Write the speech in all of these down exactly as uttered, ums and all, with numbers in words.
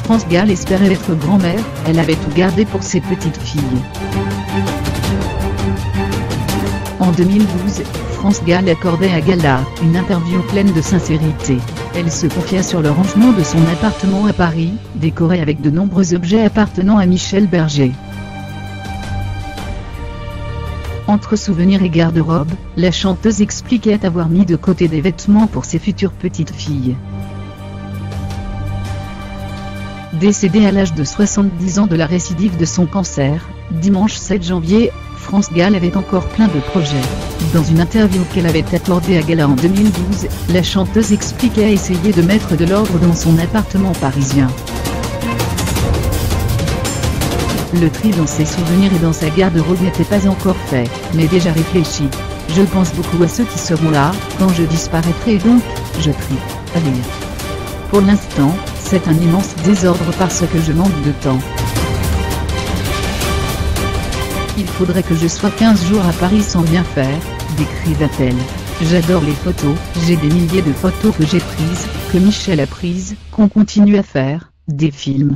France Gall espérait être grand-mère, elle avait tout gardé pour ses petites filles. En deux mille douze, France Gall accordait à Gala une interview pleine de sincérité. Elle se confia sur le rangement de son appartement à Paris, décoré avec de nombreux objets appartenant à Michel Berger. Entre souvenirs et garde-robe, la chanteuse expliquait avoir mis de côté des vêtements pour ses futures petites filles. Décédée à l'âge de soixante-dix ans de la récidive de son cancer, dimanche sept janvier, France Gall avait encore plein de projets. Dans une interview qu'elle avait accordée à Gala en deux mille douze, la chanteuse expliquait essayer de mettre de l'ordre dans son appartement parisien. Le tri dans ses souvenirs et dans sa garde-robe n'était pas encore fait, mais déjà réfléchi. Je pense beaucoup à ceux qui seront là, quand je disparaîtrai, donc, je trie. À lire. Pour l'instant, c'est un immense désordre parce que je manque de temps. Il faudrait que je sois quinze jours à Paris sans rien faire, décriva-t-elle. J'adore les photos, j'ai des milliers de photos que j'ai prises, que Michel a prises, qu'on continue à faire, des films.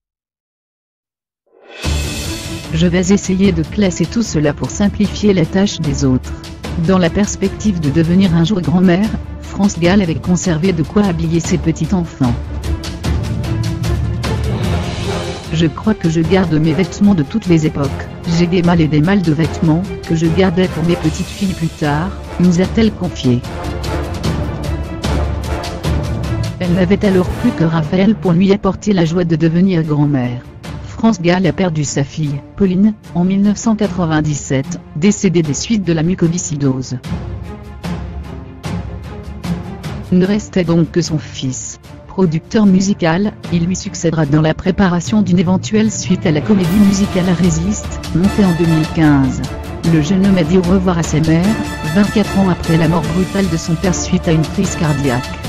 Je vais essayer de classer tout cela pour simplifier la tâche des autres. Dans la perspective de devenir un jour grand-mère, France Gall avait conservé de quoi habiller ses petits-enfants. Je crois que je garde mes vêtements de toutes les époques. J'ai des malles et des malles de vêtements, que je gardais pour mes petites filles plus tard, nous a-t-elle confié. Elle n'avait alors plus que Raphaël pour lui apporter la joie de devenir grand-mère. France Gall a perdu sa fille, Pauline, en mille neuf cent quatre-vingt-dix-sept, décédée des suites de la mucoviscidose. Ne restait donc que son fils. Producteur musical, il lui succédera dans la préparation d'une éventuelle suite à la comédie musicale Résiste, montée en deux mille quinze. Le jeune homme a dit au revoir à sa mère, vingt-quatre ans après la mort brutale de son père suite à une crise cardiaque.